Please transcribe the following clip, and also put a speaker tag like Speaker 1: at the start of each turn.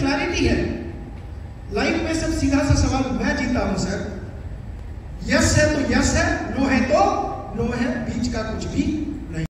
Speaker 1: Clarity है। Life में सब सीधा सा सवाल मैं जीता हूं सर, यस है तो यस है, नो है तो नो है, बीच का कुछ भी